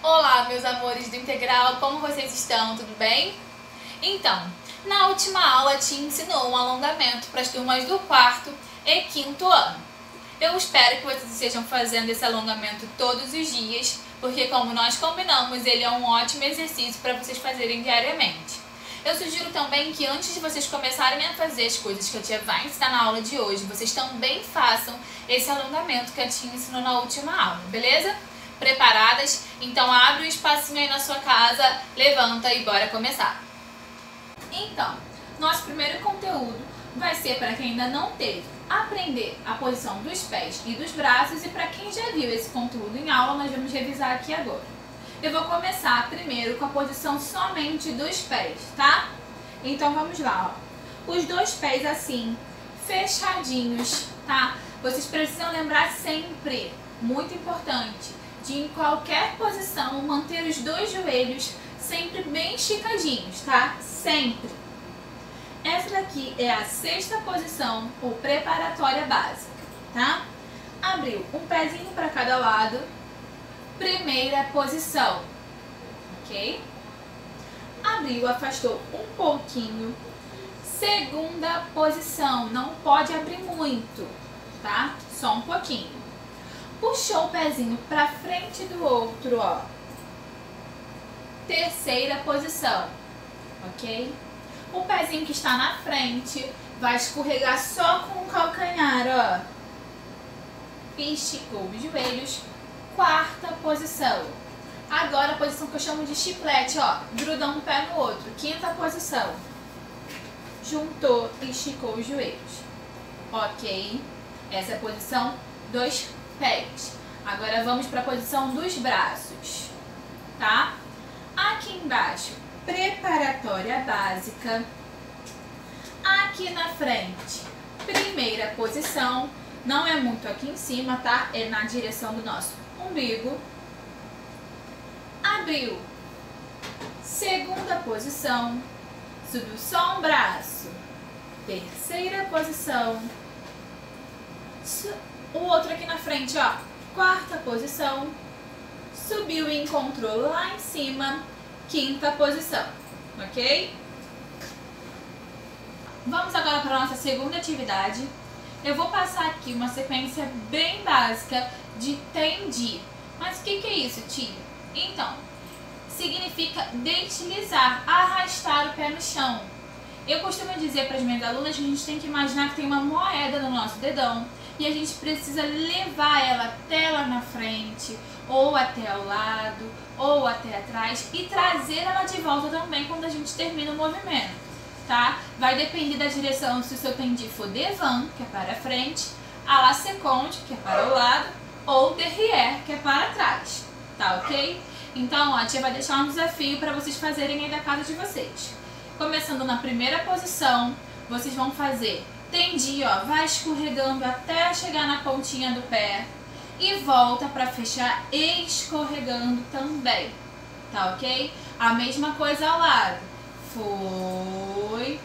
Olá, meus amores do Integral, como vocês estão? Tudo bem? Então, na última aula te ensinou um alongamento para as turmas do 4º e 5º ano. Eu espero que vocês estejam fazendo esse alongamento todos os dias, porque como nós combinamos, ele é um ótimo exercício para vocês fazerem diariamente. Eu sugiro também que antes de vocês começarem a fazer as coisas que a tia vai ensinar na aula de hoje, vocês também façam esse alongamento que a tia ensinou na última aula, beleza? Preparadas? Então abre um espacinho aí na sua casa, levanta e bora começar! Então, nosso primeiro conteúdo vai ser para quem ainda não teve, aprender a posição dos pés e dos braços, e para quem já viu esse conteúdo em aula, nós vamos revisar aqui agora. Eu vou começar primeiro com a posição somente dos pés, tá? Então vamos lá, ó. Os dois pés assim, fechadinhos, tá? Vocês precisam lembrar sempre, muito importante, de em qualquer posição manter os dois joelhos sempre bem esticadinhos, tá? Sempre. Essa daqui é a 6ª posição, ou preparatória básica, tá? Abriu um pezinho para cada lado, primeira posição, ok? Abriu, afastou um pouquinho, segunda posição, não pode abrir muito, tá? Só um pouquinho. Puxou o pezinho para frente do outro, ó. Terceira posição, ok? O pezinho que está na frente vai escorregar só com o calcanhar, ó. Esticou os joelhos. 4ª posição. Agora a posição que eu chamo de chiclete, ó. Grudou um pé no outro. 5ª posição. Juntou e esticou os joelhos. Ok? Essa é a posição dos pés. Agora vamos para a posição dos braços, tá? Aqui embaixo, preparatória básica. Aqui na frente, primeira posição. Não é muito aqui em cima, tá? É na direção do nosso umbigo. Abriu. Segunda posição. Subiu só um braço. Terceira posição. O outro aqui na frente, ó. 4ª posição. Subiu e encontrou lá em cima. 5ª posição. Ok? Vamos agora para a nossa segunda atividade. Eu vou passar aqui uma sequência bem básica de tendi. Mas o que é isso, tia? Então, significa deslizar, arrastar o pé no chão. Eu costumo dizer para as minhas alunas que a gente tem que imaginar que tem uma moeda no nosso dedão e a gente precisa levar ela até lá na frente, ou até ao lado, ou até atrás, e trazer ela de volta também quando a gente termina o movimento, tá? Vai depender da direção, se o seu tendi for devant, que é para frente, à la seconde, que é para o lado, ou derrière, que é para trás, tá ok? Então, a tia vai deixar um desafio para vocês fazerem aí da casa de vocês. Começando na primeira posição, vocês vão fazer tendi, ó, vai escorregando até chegar na pontinha do pé e volta para fechar escorregando também, tá ok? A mesma coisa ao lado. Foi,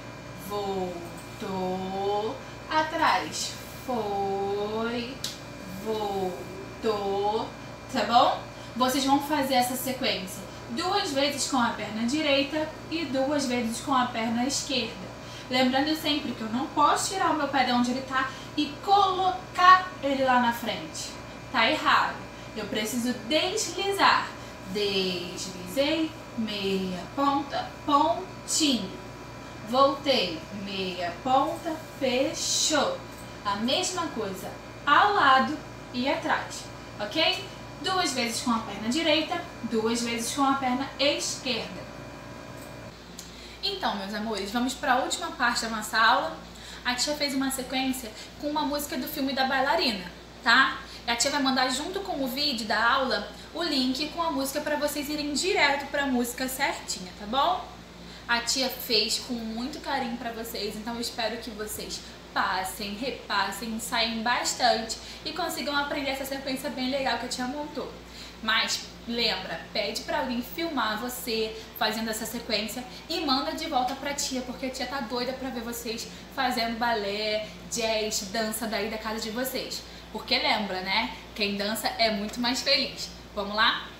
voltou, atrás, foi, voltou, tá bom? Vocês vão fazer essa sequência 2 vezes com a perna direita e 2 vezes com a perna esquerda. Lembrando sempre que eu não posso tirar o meu pé de onde ele tá e colocar ele lá na frente. Tá errado. Eu preciso deslizar. Deslizei, meia ponta, pontinho. Voltei, meia ponta, fechou. A mesma coisa ao lado e atrás, ok? 2 vezes com a perna direita, 2 vezes com a perna esquerda. Então, meus amores, vamos para a última parte da nossa aula. A tia fez uma sequência com uma música do filme da bailarina, tá? A tia vai mandar junto com o vídeo da aula o link com a música para vocês irem direto para a música certinha, tá bom? A tia fez com muito carinho para vocês, então eu espero que vocês passem, repassem, ensaiem bastante e consigam aprender essa sequência bem legal que a tia montou. Mas lembra, pede para alguém filmar você fazendo essa sequência e manda de volta pra tia, porque a tia tá doida pra ver vocês fazendo balé, jazz, dança daí da casa de vocês. Porque lembra, né? Quem dança é muito mais feliz. Vamos lá?